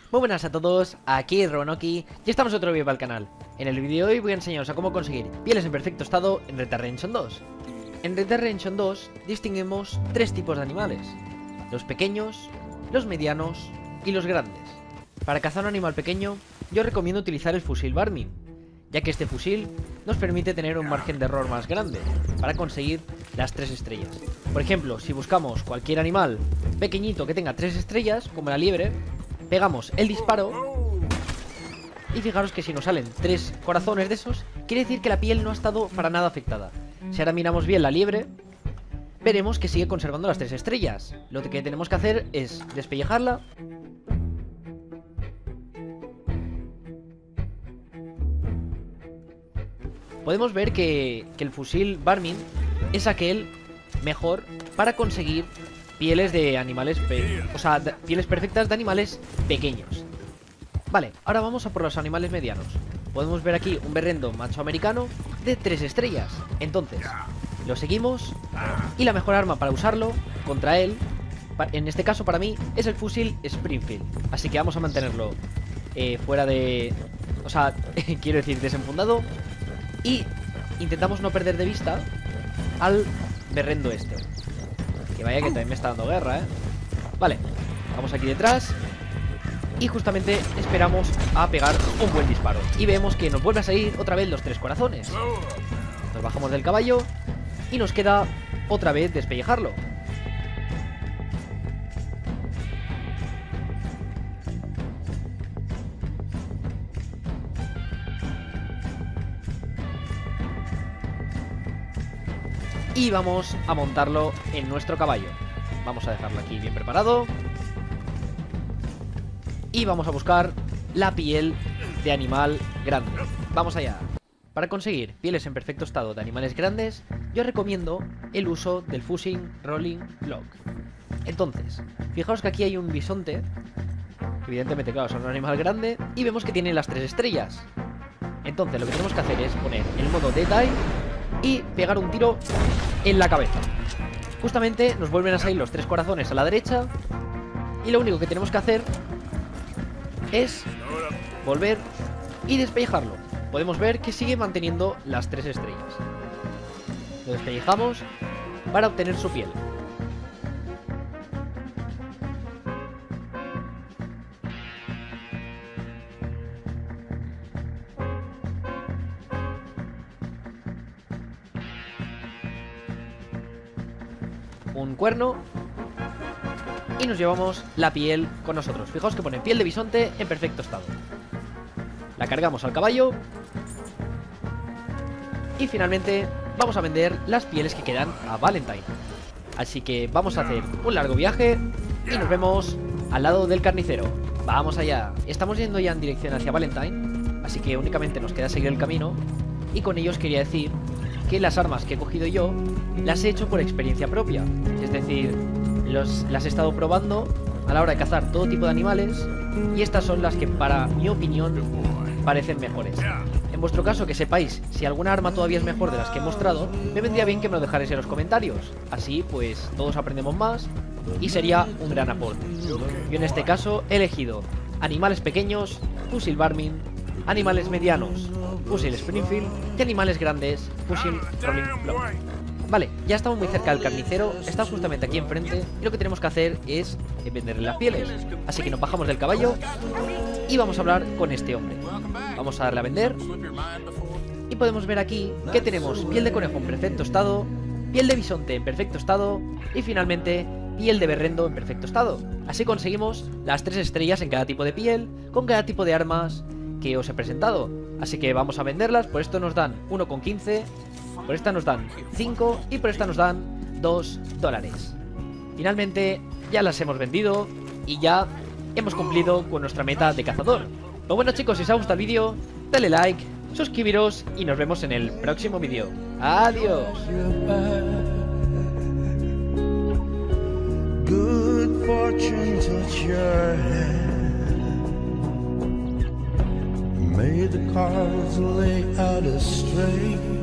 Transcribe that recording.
Muy buenas a todos, aquí Ronoki y estamos otro vídeo para el canal. En el vídeo de hoy voy a enseñaros a cómo conseguir pieles en perfecto estado en Red Dead Redemption 2. En Red Dead Redemption 2 distinguimos tres tipos de animales: los pequeños, los medianos y los grandes. Para cazar un animal pequeño, yo recomiendo utilizar el fusil Varmint, ya que este fusil nos permite tener un margen de error más grande para conseguir las 3 estrellas. Por ejemplo, si buscamos cualquier animal pequeñito que tenga 3 estrellas, como la liebre, pegamos el disparo y fijaros que si nos salen 3 corazones de esos, quiere decir que la piel no ha estado para nada afectada. Si ahora miramos bien la liebre, veremos que sigue conservando las 3 estrellas. Lo que tenemos que hacer es despellejarla. Podemos ver que el fusil Varmint es aquel mejor para conseguir pieles de animales, pieles perfectas de animales pequeños. Vale, ahora vamos a por los animales medianos. Podemos ver aquí un berrendo macho americano de 3 estrellas. Entonces, lo seguimos y la mejor arma para usarlo contra él, en este caso para mí, es el fusil Springfield. Así que vamos a mantenerlo fuera de... quiero decir, desenfundado. Y intentamos no perder de vista al berrendo este. Que vaya que también me está dando guerra, Vale, vamos aquí detrás y justamente esperamos a pegar un buen disparo. Y vemos que nos vuelve a salir otra vez los 3 corazones. Nos bajamos del caballo y nos queda otra vez despellejarlo. Y vamos a montarlo en nuestro caballo. Vamos a dejarlo aquí bien preparado. Y vamos a buscar la piel de animal grande. Vamos allá. Para conseguir pieles en perfecto estado de animales grandes, yo recomiendo el uso del Fusion Rolling Log. Entonces, fijaos que aquí hay un bisonte. Evidentemente, claro, es un animal grande. Y vemos que tiene las 3 estrellas. Entonces lo que tenemos que hacer es poner el modo Dead Eye y pegar un tiro en la cabeza. Justamente nos vuelven a salir los 3 corazones a la derecha. Y lo único que tenemos que hacer es volver y despellejarlo. Podemos ver que sigue manteniendo las 3 estrellas. Lo despellejamos para obtener su piel. Un cuerno y nos llevamos la piel con nosotros. Fijaos que pone piel de bisonte en perfecto estado. La cargamos al caballo y finalmente vamos a vender las pieles que quedan a Valentine. Así que vamos a hacer un largo viaje y nos vemos al lado del carnicero. Vamos allá. Estamos yendo ya en dirección hacia Valentine, así que únicamente nos queda seguir el camino. Y con ello os quería decir que las armas que he cogido yo las he hecho por experiencia propia. Es decir, las he estado probando a la hora de cazar todo tipo de animales y estas son las que, para mi opinión, parecen mejores. En vuestro caso, que sepáis si alguna arma todavía es mejor de las que he mostrado, me vendría bien que me lo dejarais en los comentarios. Así, pues, todos aprendemos más y sería un gran aporte. Yo en este caso he elegido animales pequeños, fusil Varmint; animales medianos, fusil Springfield; y animales grandes, fusil Rolling Log. Vale, ya estamos muy cerca del carnicero, está justamente aquí enfrente y lo que tenemos que hacer es venderle las pieles. Así que nos bajamos del caballo y vamos a hablar con este hombre. Vamos a darle a vender y podemos ver aquí que tenemos piel de conejo en perfecto estado, piel de bisonte en perfecto estado y finalmente piel de berrendo en perfecto estado. Así conseguimos las 3 estrellas en cada tipo de piel, con cada tipo de armas que os he presentado. Así que vamos a venderlas. Por esto nos dan 1,15, por esta nos dan 5 y por esta nos dan $2. Finalmente ya las hemos vendido y ya hemos cumplido con nuestra meta de cazador. Pues bueno, chicos, si os ha gustado el vídeo, dale like, suscribiros y nos vemos en el próximo vídeo. Adiós. Good fortune touch your hand. May the cards lay out astray.